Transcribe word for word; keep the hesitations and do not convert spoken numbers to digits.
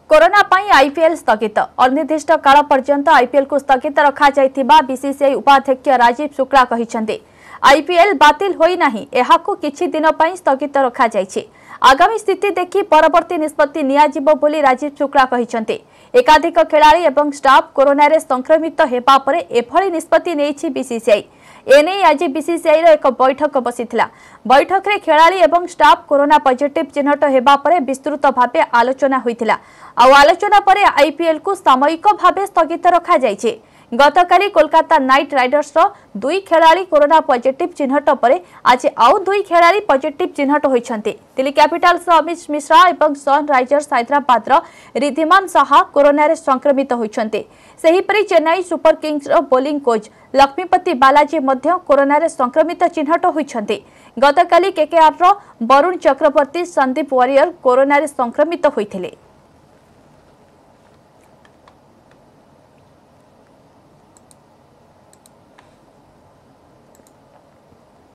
Corona पाई IPL स्थगित अनिर्दिष्ट काल पर्यंत आईपीएल को स्थगित रखा जायथिबा बीसीसीआई उपाध्यक्ष राजीव शुक्ला कहिसंते। आईपीएल बातिल होई नाही, एहाको किछि दिन पई स्थगित रखा जायछि। आगामी स्थिति देखि परवर्ती निष्पत्ति नियाजिबो बोली राजीव शुक्ला कहिसंते। एकाधिक खेलाड़ी एवं स्टाफ कोरोना रे संक्रमित हेबा परे एभली निष्पत्ति नेछि बीसीसीआई। एने आज बीसीसीआई रो एक बैठक बसिथिला। बैठक रे खेलाड़ी एवं स्टाफ कोरोना पॉजिटिव चिन्हट हेबा परे विस्तृत भाबे आलोचना होइथिला। आ आलोचना परे आईपीएल को सामयिक भाबे स्थगित रखा जायछि। गतकाली कोलकाता नाइट राइडर्स रो दुई खेलाड़ी कोरोना पॉजिटिव चिन्हट परे आज आउ दुई खेलाड़ी पॉजिटिव चिन्हट होइछन्ते। दिल्ली कैपिटल्स रो अमित मिश्रा एवं सनराइजर्स हैदराबाद रो रिद्धिमान साहा कोरोना रे संक्रमित होइछन्ते। सेहीपरि चेन्नई सुपर किंग्स रो बोलिंग कोच लक्ष्मीपति बालाजी मध्य कोरोना रे संक्रमित चिन्हट होइछन्ते। गतकाली केकेआर रो वरुण चक्रवर्ती संदीप वारियर कोरोना रे संक्रमित होइथिले।